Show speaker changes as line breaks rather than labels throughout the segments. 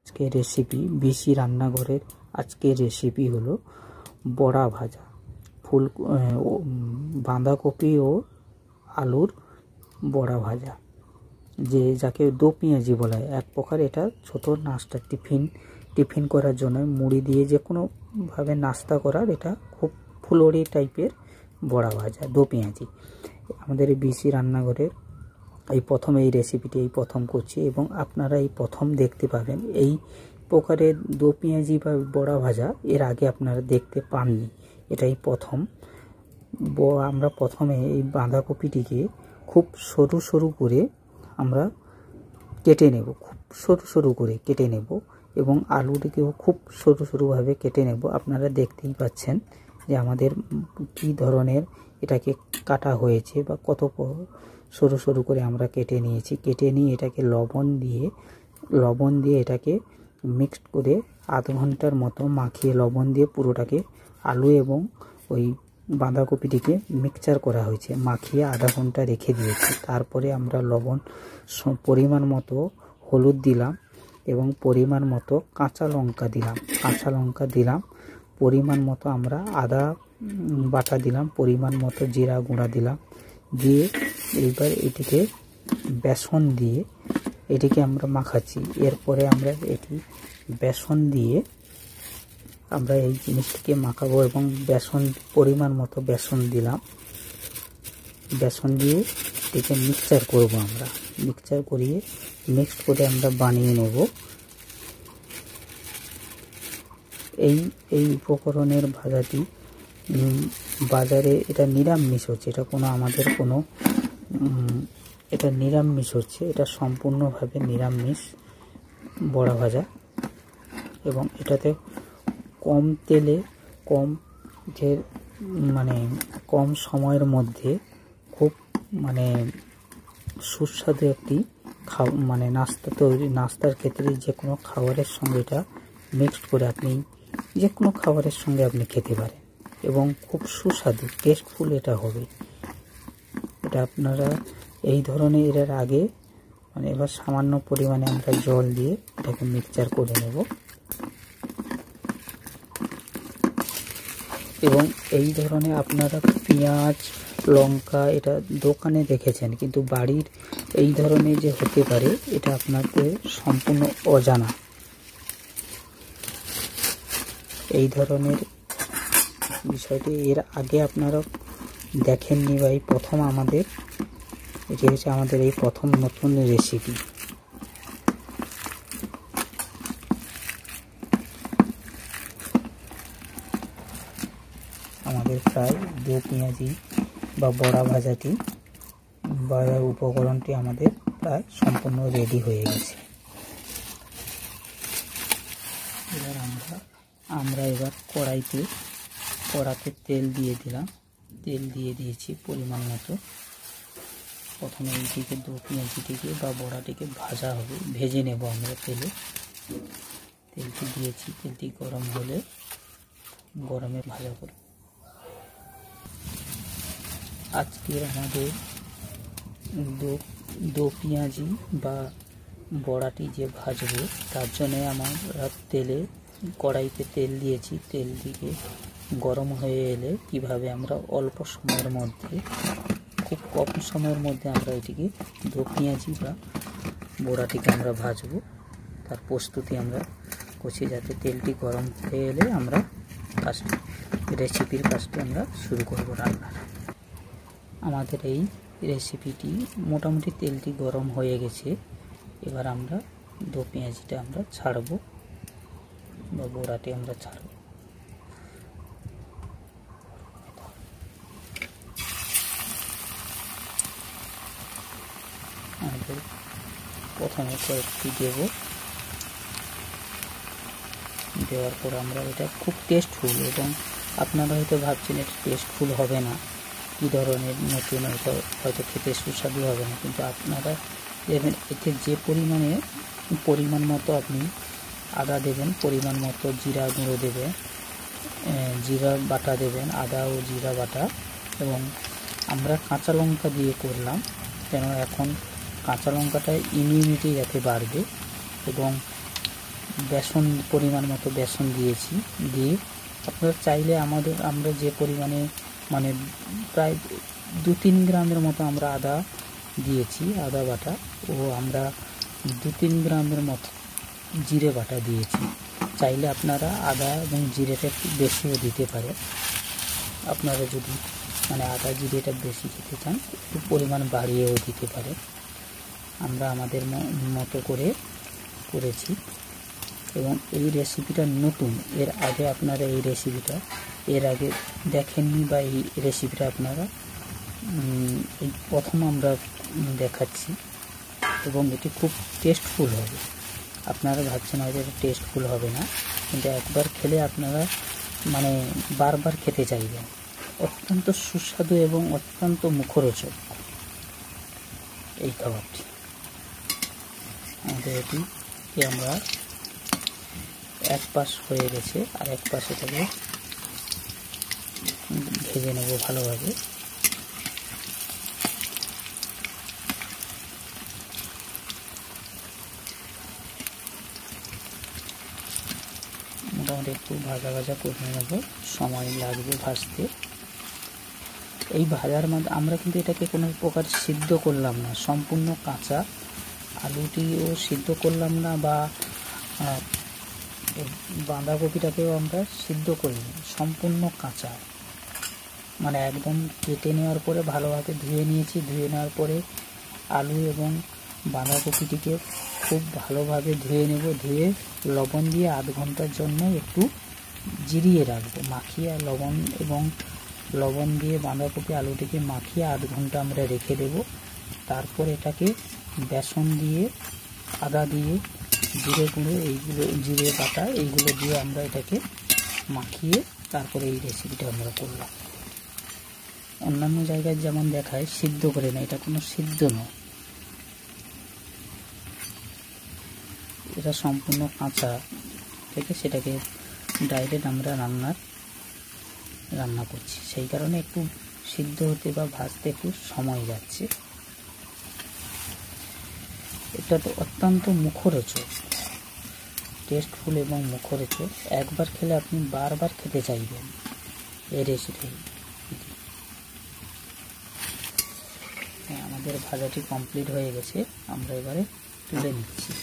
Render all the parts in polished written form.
আজকের recipe BC রান্নাঘরের আজকের রেসিপি হলো বড়া ভাজা, বাঁধাকপি ও আলুর বড়া ভাজা, যাকে দো পেঁয়াজি বলা হয়। এক প্রকার এটা ছোট নাস্তা টিফিন করার জন্য মুড়ি দিয়ে যে কোনো ভাবে নাস্তা করার এটা খুব ফুলরি টাইপের বড়া ভাজা দো পেঁয়াজি। আমাদের এই বিসি রান্নাঘরের এই রেসিপিটি প্রথম করছি এবং আপনারা এই প্রথম দেখতে পাবেন। এই প্রকারের দো পেঁয়াজি বা বড়া ভাজা এর আগে আপনারা দেখতে পাননি, এটাই প্রথম। আমরা প্রথমে এই বাঁধাকপিটিকে খুব সরু সরু করে আমরা কেটে নেব, খুব সরু সরু করে কেটে নেব এবং আলুটিকেও খুব সরু সরুভাবে কেটে নেব। আপনারা দেখতেই পাচ্ছেন যে আমাদের কী ধরনের এটাকে কাটা হয়েছে বা কত সরু সরু করে আমরা কেটে নিয়েছি। কেটে নিয়ে এটাকে লবণ দিয়ে এটাকে মিক্সড করে আধ ঘন্টার মতো মাখিয়ে লবণ দিয়ে পুরোটাকে আলু এবং ওই বাঁধাকপিটিকে মিক্সচার করা হয়েছে, মাখিয়ে আধা ঘন্টা রেখে দিয়েছি। তারপরে আমরা পরিমাণ মতো হলুদ দিলাম এবং পরিমাণ মতো কাঁচা লঙ্কা দিলাম, পরিমাণ মতো আমরা আদা বাটা দিলাম, পরিমাণ মতো জিরা গুঁড়া দিলাম, দিয়ে এইবার এটিকে বেসন দিয়ে এটিকে আমরা মাখাচ্ছি। এরপরে আমরা বেসন দিয়ে আমরা এই জিনিসটিকে মাখাবো এবং পরিমাণ মতো বেসন দিলাম। বেসন দিয়ে এটিকে মিক্সচার করব, আমরা মিক্সড করে আমরা বানিয়ে নেব। এই উপকরণের ভাজাটি বাজারে এটা নিরামিষ হচ্ছে, এটা নিরামিষ হচ্ছে, এটা সম্পূর্ণভাবে নিরামিষ বড়া ভাজা এবং এটাতে কম তেলে কম সময়ের মধ্যে খুব সুস্বাদু একটি নাস্তার ক্ষেত্রে যে কোনো খাবারের সঙ্গে এটা মিক্সড করে আপনি যে কোনো খাবারের সঙ্গে আপনি খেতে পারেন এবং খুব সুস্বাদু টেস্টফুল এটা হবে। এটা আপনারা এই ধরনের এর আগে এবার সামান্য পরিমাণে আমরা জল দিয়ে এটাকে মিক্সচার করে নেব এবং এই ধরনের আপনারা পেঁয়াজ লঙ্কা এটা দোকানে দেখেছেন, কিন্তু বাড়ির এই ধরনের যে হতে পারে এটা আপনাদের সম্পূর্ণ অজানা। এই ধরনের বিষয়টি এর আগে আপনারা দেখেননি বা এই প্রথম এটি হচ্ছে আমাদের এই প্রথম নতুন রেসিপি। আমাদের প্রায় দো পেঁয়াজি বা বড়া ভাজাটি বা উপকরণটি আমাদের প্রায় সম্পূর্ণ রেডি হয়ে গেছে। এবার আমরা কড়াতে তেল দিয়ে দিলাম, তেল দিয়ে দিয়েছি পরিমাণ মতো। প্রথমে এইটিকে দো পেঁয়াজিটিকে বা বড়াটিকে ভেজে নেব আমরা তেলটি দিয়েছি। তেলটি গরম হলে গরমে ভাজা করব। আজকের আমাদের দো পেঁয়াজি বা বড়াটি যে ভাজবো তার জন্য আমরা কড়াইতে তেল দিয়েছি। তেল দিকে গরম হয়ে এলে কিভাবে আমরা অল্প সময়ের মধ্যে খুব কম সময়ের মধ্যে আমরা এটিকে দো পেঁয়াজি বা বড়াটিকে আমরা ভাজবো তার প্রস্তুতি আমরা করছি, যাতে তেলটি গরম হয়ে এলে আমরা রেসিপির কাজটি আমরা শুরু করব রান্নার। আমাদের এই রেসিপিটি মোটামুটি তেলটি গরম হয়ে গেছে। এবার আমরা দো পেঁয়াজিটা আমরা ছাড়বো বা বড়াটি আমরা ছাড়ব। আমাদের প্রথমে কয়েকটি দেওয়ার পর আমরা এটা খুব টেস্টফুল, এবং আপনারা হয়তো ভাবছেন এটা টেস্টফুল হবে না, কী ধরনের নতুন, এটা হয়তো খেতে সুস্বাদু হবে না, কিন্তু আপনারা দেবেন এতে যে পরিমাণ মতো আপনি আদা দেবেন, পরিমাণ মতো জিরা গুঁড়ো দেবেন, জিরা বাটা দেবেন, আদা ও জিরা বাটা, এবং আমরা কাঁচা লঙ্কা দিয়ে করলাম কেন এখন কাঁচা লঙ্কাটা ইমিউনিটি যাতে বাড়বে এবং বেসন পরিমাণ মতো বেসন দিয়েছি। দিয়ে আপনারা চাইলে আমরা যে পরিমাণে মানে প্রায় 2-3 গ্রামের মতো আমরা আদা দিয়েছি, আদা বাটা, ও আমরা 2-3 গ্রামের মতো জিরে বাটা দিয়েছি। চাইলে আপনারা আদা এবং জিরেটা একটু বেশিও দিতে পারেন। আপনারা যদি মানে আদা জিরেটা বেশি খেতে চান একটু পরিমাণ বাড়িয়েও দিতে পারেন। আমরা আমাদের মতো করে করেছি এবং এই রেসিপিটা নতুন। এর আগে আপনারা এই রেসিপিটা এর আগে দেখেননি বা এই রেসিপিটা আপনারা এই প্রথম আমরা দেখাচ্ছি এবং এটি খুব টেস্টফুল হবে। আপনারা ভাবছেন হয়তো এটা টেস্টফুল হবে না, কিন্তু একবার খেলে আপনারা মানে বারবার খেতে চাইবেন। অত্যন্ত সুস্বাদু এবং অত্যন্ত মুখরোচক এই খাবারটি। আমাদের এটি আমরা এক পাশ হয়ে গেছে, আর এক পাশ এটাকে ভেজে নেব ভালোভাবে। মোটামুটি একটু ভাজা ভাজা করে নেব, সময় লাগবে ভাজতে। এই ভাজার মধ্যে আমরা কিন্তু এটাকে কোনো প্রকার সিদ্ধ করলাম না, সম্পূর্ণ কাঁচা। আলুটিও সিদ্ধ করলাম না বা বাঁধাকপিটাকেও আমরা সিদ্ধ করিনি, সম্পূর্ণ কাঁচা। মানে একদম কেটে নেওয়ার পরে ভালোভাবে ধুয়ে নিয়েছি। ধুয়ে নেওয়ার পরে আলু এবং বাঁধাকপিটিকে খুব ভালোভাবে ধুয়ে নেব। ধুয়ে লবণ দিয়ে 8 ঘন্টার জন্য একটু জিরিয়ে রাখবো, মাখিয়ে। লবণ দিয়ে বাঁধাকপি আলুটিকে মাখিয়ে 8 ঘন্টা আমরা রেখে দেব। তারপর এটাকে বেসন দিয়ে, আদা দিয়ে, জিরে গুঁড়ো, এইগুলো জিরে বাটা এইগুলো দিয়ে আমরা এটাকে মাখিয়ে তারপরে এই রেসিপিটা আমরা করলাম। অন্যান্য জায়গায় যেমন দেখায় সিদ্ধ করে না, এটা কোনো সিদ্ধ নয়, এটা সম্পূর্ণ কাঁচা থেকে সেটাকে ডাইরেক্ট আমরা রান্না করছি। সেই কারণে একটু সিদ্ধ হতে বা ভাজতে একটু সময় যাচ্ছে। এটা তো অত্যন্ত মুখরোচক, টেস্টফুল এবং মুখরোচক। একবার খেলে আপনি বারবার খেতে চাইবেন এই রেসিপি। আমাদের ভাজাটি কমপ্লিট হয়ে গেছে, আমরা এবারে তুলে নিচ্ছি।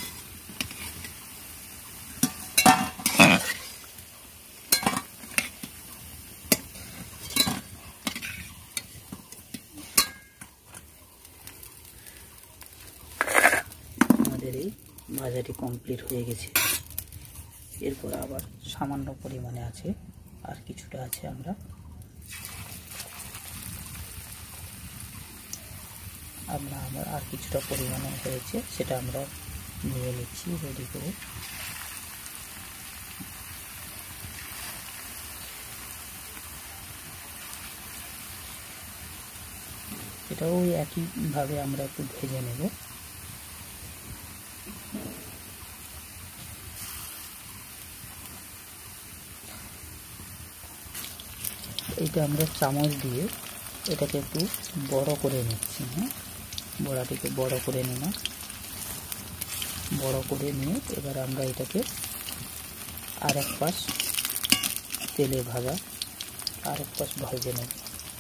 আমাদের এই ভাজাটি কমপ্লিট হয়ে গেছে। এরপর আবার সামান্য পরিমাণে আছে, আর কিছুটা আছে, আমরা আবার আর কিছুটা পরিমাণে হয়েছে, সেটা আমরা নিয়ে নিচ্ছি রেডি করে। এটাও ওই একইভাবে আমরা একটু ভেজে নেব। এইটা আমরা চামচ দিয়ে এটাকে একটু বড় করে নিচ্ছি। হ্যাঁ, বড়াটিকে বড় করে নিলাম। বড় করে নিয়ে এবার আমরা এটাকে আরেক পাশ তেলে ভাজা, আরেক পাশ ভেজে নেব।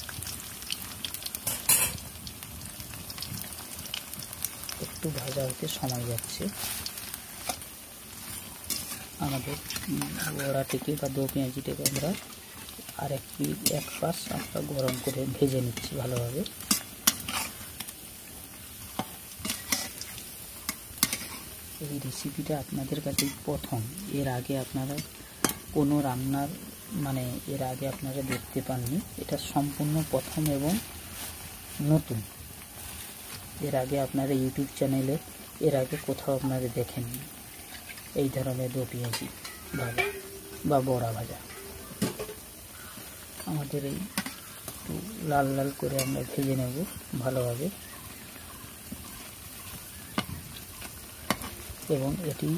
একটু ভাজা হতে সময় যাচ্ছে। আমাদের বড়াটিকে বা দো পেঁয়াজিটাকে আমরা এক পাশ আমরা গরম করে ভেজে নিচ্ছি ভালোভাবে। এই রেসিপিটা আপনাদের কাছে প্রথম, এর আগে আপনারা কোনো রান্নার এর আগে আপনারা দেখতে পাননি। এটা সম্পূর্ণ প্রথম এবং নতুন। এর আগে আপনারা ইউটিউব চ্যানেলে এর আগে কোথাও আপনারা দেখেননি এই ধরনের দো পেঁয়াজি ভাজা বা বড়া ভাজা। আমাদের এই একটু লাল লাল করে আমরা ভেজে নেব ভালোভাবে। এবং এটি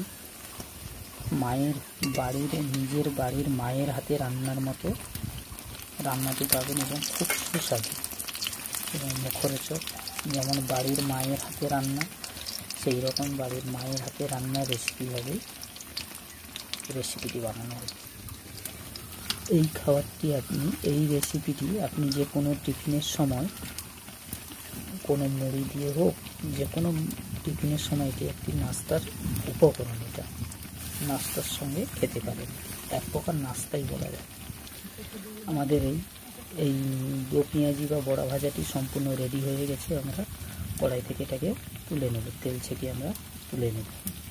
নিজের বাড়ির মায়ের হাতে রান্নার মতো রান্নাটি পাবেন এবং খুব সুস্বাদু এবং মুখরোচক। যেমন বাড়ির মায়ের হাতে রান্না, সেই রকম বাড়ির মায়ের হাতে রান্নার রেসিপি হবে। রেসিপিটি বানানো হবে। এই খাবারটি এই রেসিপিটি আপনি যে কোনো টিফিনের সময়, কোনো মুড়ি দিয়ে হোক, যে কোনো টিফিনের সময় এটি একটি নাস্তার উপকরণ। এটা নাস্তার সঙ্গে খেতে পারেন, এক প্রকার নাস্তাই বলা যায়। আমাদের এই দো পেঁয়াজি বা বড়া ভাজাটি সম্পূর্ণ রেডি হয়ে গেছে। আমরা কড়াই থেকে এটাকে তুলে নেব, তেল ছেঁকে আমরা তুলে নেব।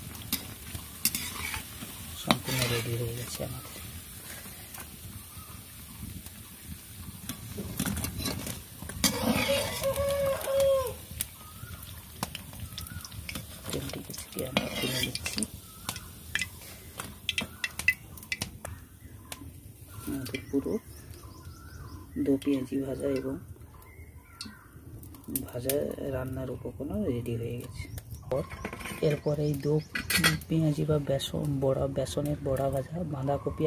সম্পূর্ণ রেডি হয়ে গেছে আমাদের। তেলটিকে ছেঁকে আমরা তুলে নিচ্ছি। আমাদের পুরো দো পেঁয়াজি ভাজা এবং ভাজা রান্নার উপকরণ রেডি হয়ে গেছে। এরপর এই দো পেঁয়াজি বা বেসনের বড়া ভাজা, বাঁধাকপি,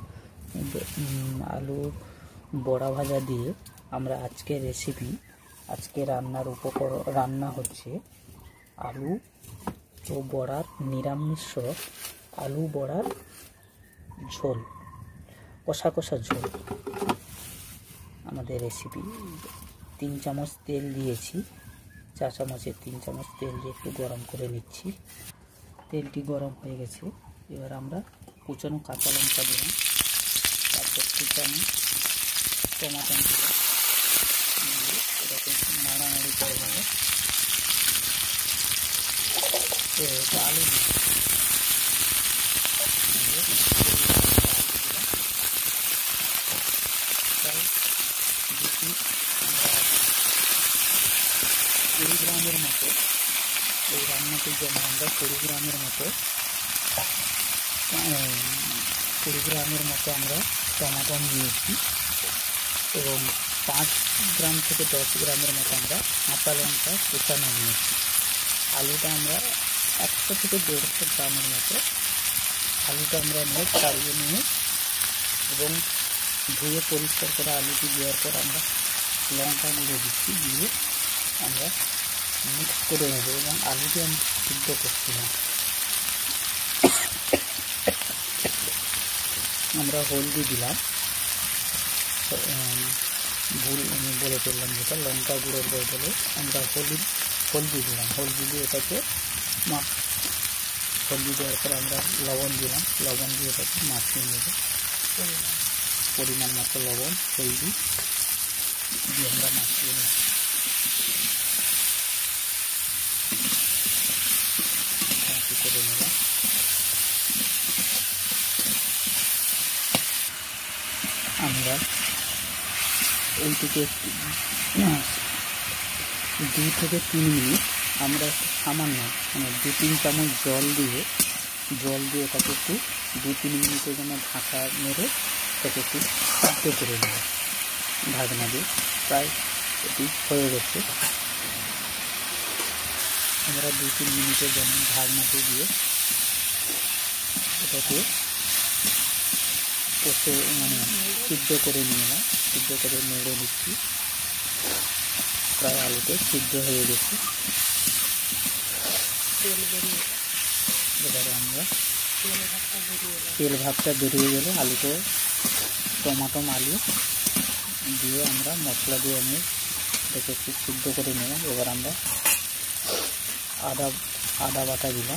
আলু বড়া ভাজা দিয়ে আমরা আজকের রেসিপি, আজকে রান্নার রান্না হচ্ছে আলু ও বড়ার নিরামিষ আলু বড়ার ঝোল, কষা কষা ঝোল। আমাদের রেসিপি 3 চামচ তেল দিয়েছি, 4 চামচের 3 চামচ তেল দিয়ে একটু গরম করে নিচ্ছি। তেলটি গরম হয়ে গেছে। এবার আমরা কুচানো কাঁচা লঙ্কা দিলাম, তারপর কুচানো টমাটো দিলাম, এটাকে নাড়ানাড়ি করে নেব। আলু দিলাম, আমরা 20 গ্রামের মতো, এই রান্নাটির জন্য আমরা 20 গ্রামের মতো আমরা টমাটো নিয়েছি এবং 5 গ্রাম থেকে 10 গ্রামের মতো আমরা কাঁচা লঙ্কা কুচানো নিয়েছি। আলুটা আমরা 100 থেকে 150 গ্রামের মতো আলুটা আমরা নিয়ে ছাড়িয়ে নিয়ে এবং ধুয়ে পরিষ্কার করে আলুটি দেওয়ার পর আমরা লঙ্কা গুঁড়ো দিচ্ছি, দিয়ে আমরা মিক্স করে নেব এবং আলুটি আমি সিদ্ধ করছি না। আমরা হলদি দিলাম, ভুল বলে ফেললাম, যেটা লঙ্কা গুঁড়োর বদলে আমরা হলদি দিলাম। হলদি দিয়ে এটাকে হলদি দেওয়ার পর আমরা লবণ দিলাম, লবণ দিয়ে এটাকে মাখিয়ে নেব। পরিমাণ মতো লবণ, হলদি দিয়ে আমরা মাখিয়ে নেব। করে নিলাম। আমরা এইটিকে 2 থেকে 3 মিনিট আমরা একটু সামান্য 2-3 চামচ জল দিয়ে এটাকে একটু 2-3 মিনিটের জন্য ঢাকা মেরে এটাকে একটু সিদ্ধ করে নেব। ঢাকনা দিয়ে প্রায় এটি হয়ে গেছে। আমরা 2-3 মিনিটের জন্য ঢাকনাতে দিয়ে এটাকে সিদ্ধ করে নিলাম। সিদ্ধ করে নেড়ে নিচ্ছি। প্রায় আলুতে সিদ্ধ হয়ে গেছে। এবারে আমরা তেল ভাবটা বেরিয়ে গেলে আলুতে টমাটো আলু দিয়ে আমরা মশলা দিয়ে আমি এটাকে একটু সিদ্ধ করে নিলাম। এবার আমরা আদা বাটা দিলাম।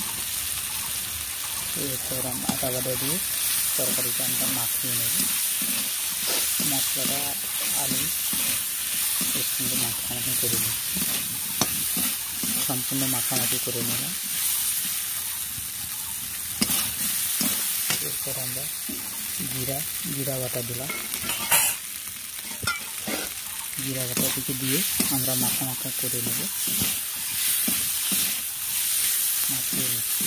এরপর আদা বাটা দিয়ে তরকারিটা আমরা মাখিয়ে নেব। মশলাটা আলু এর সঙ্গে মাখামাখি করে নিচ্ছি। সম্পূর্ণ মাখামাখি করে নিলাম। এরপর আমরা জিরা বাটা দিলাম। জিরা বাটাটিকে দিয়ে আমরা মাখা করে নেব, মাখিয়ে নিচ্ছি।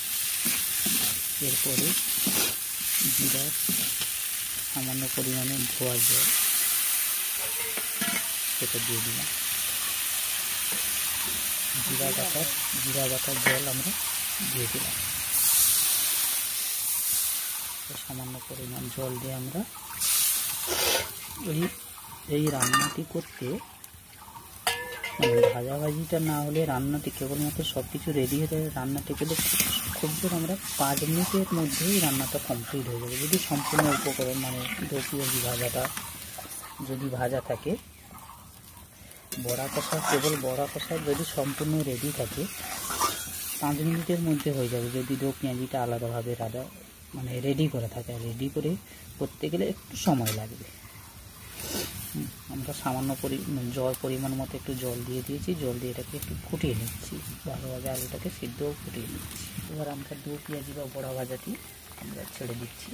এরপরে জিরার সামান্য পরিমাণে ধোয়া জল সেটা দিয়ে দিলাম। জিরা বাটার জল আমরা দিয়ে দিলাম। সামান্য পরিমাণ জল দিয়ে আমরা এই রান্নাটি করতে, ভাজাভাজিটা না হলে রান্নাটি কেবলমাত্র সব কিছু রেডি হয়ে যায়। রান্নাটি পেলে খুব জোর আমরা 5 মিনিটের মধ্যেই রান্নাটা কমপ্লিট হয়ে যাবে। যদি সম্পূর্ণ উপকরণ মানে দো পেঁয়াজি ভাজাটা যদি ভাজা থাকে, বড়া কষা, কেবল বড়া কষা যদি সম্পূর্ণ রেডি থাকে 5 মিনিটের মধ্যে হয়ে যাবে। যদি দো পেঁয়াজিটা আলাদাভাবে মানে রেডি করা থাকে, রেডি করে করতে গেলে একটু সময় লাগবে। আমরা সামান্য পরিমাণ মতো একটু জল দিয়ে দিয়েছি, জল দিয়ে এটাকে একটু ফুটিয়ে নিচ্ছি, ভালোভাবে আলুটাকে সিদ্ধও ফুটিয়ে নিচ্ছি। এবার আমরা দো পেঁয়াজি বা বড়া ভাজাটি আমরা ছেড়ে দিচ্ছি।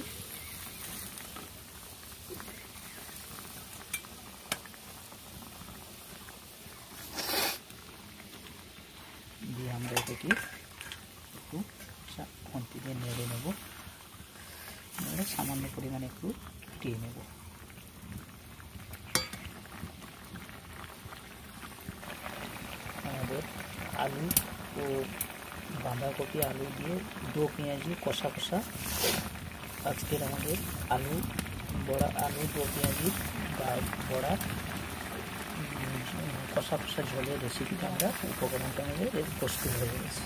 দিয়ে আমরা এটাকে একটু খুন্তি দিয়ে নেড়ে নেব, নেড়ে সামান্য পরিমাণে একটু ফুটিয়ে নেব। আমাদের আলু ও বাঁধাকপি আলু দিয়ে দো পেঁয়াজি কষা কষা, আজকের আমাদের আলু দো পেঁয়াজি বা বড়া কষা কষা ঝোলের রেসিপিটা আমরা উপকরণটা আমাদের প্রস্তুত হয়ে গেছে।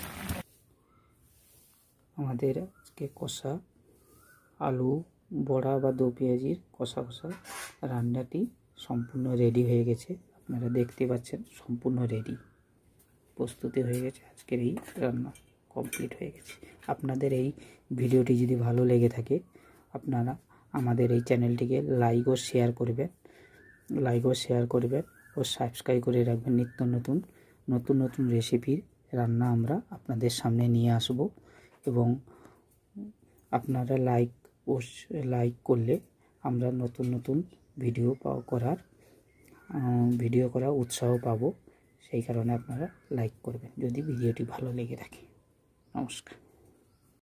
আমাদের আজকে কষা আলু বড়া বা দো পেঁয়াজির কষা কষা রান্নাটি সম্পূর্ণ রেডি হয়ে গেছে। আপনারা দেখতে পাচ্ছেন সম্পূর্ণ রেডি, প্রস্তুতি হয়ে গেছে। আজকের এই রান্না কমপ্লিট হয়ে গেছে। আপনাদের এই ভিডিওটি যদি ভালো লেগে থাকে, আপনারা আমাদের এই চ্যানেলটিকে লাইক ও শেয়ার করবেন ও সাবস্ক্রাইব করে রাখবেন। নিত্য নতুন রেসিপির রান্না আমরা আপনাদের সামনে নিয়ে আসব, এবং আপনারা লাইক করলে আমরা নতুন ভিডিও করার উৎসাহ পাবো। সেই কারণে আপনারা লাইক করবেন যদি ভিডিওটি ভালো লেগে থাকে। নমস্কার।